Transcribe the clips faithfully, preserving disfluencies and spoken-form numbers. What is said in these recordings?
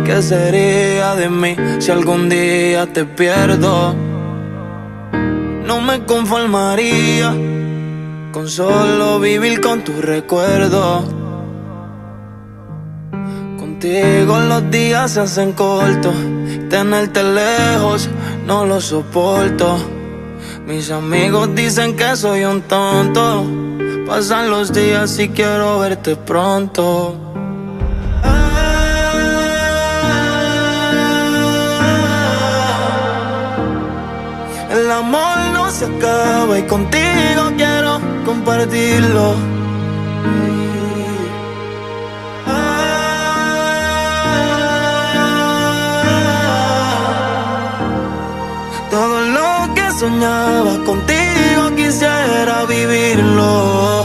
¿Qué sería de mí si algún día te pierdo? No me conformaría con solo vivir con tu recuerdo. Contigo los días se hacen cortos, tenerte lejos no lo soporto. Mis amigos dicen que soy un tonto, pasan los días y quiero verte pronto. El amor no se acaba y contigo quiero compartirlo. Todo lo que soñaba contigo quisiera vivirlo.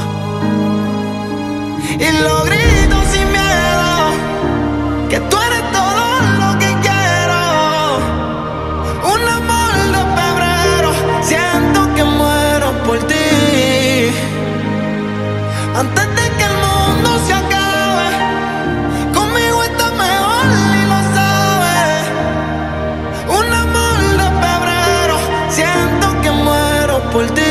Y lo grito sin miedo, que tú eres todo lo que quiero. Un amor de febrero, siento que muero por ti. Antes de que el mundo se acabe, conmigo estás mejor y lo sabes. Un amor de febrero, siento que muero por ti.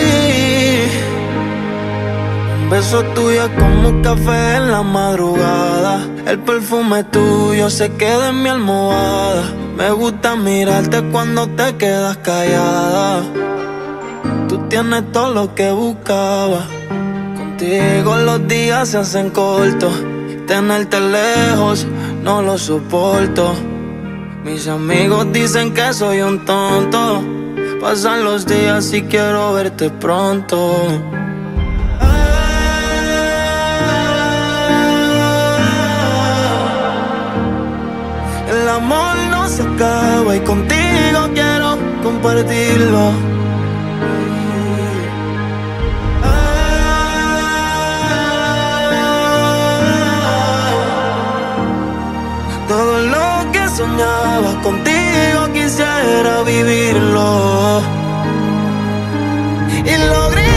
Un beso tuyo es como un café en la madrugada. El perfume tuyo se queda en mi almohada. Me gusta mirarte cuando te quedas callada. Tú tienes todo lo que buscaba. Contigo los días se hacen cortos, tenerte lejos no lo soporto. Mis amigos dicen que soy un tonto, pasan los días y quiero verte pronto. El amor no se acaba y contigo quiero compartirlo. Todo lo que soñaba contigo quisiera vivirlo. Y logré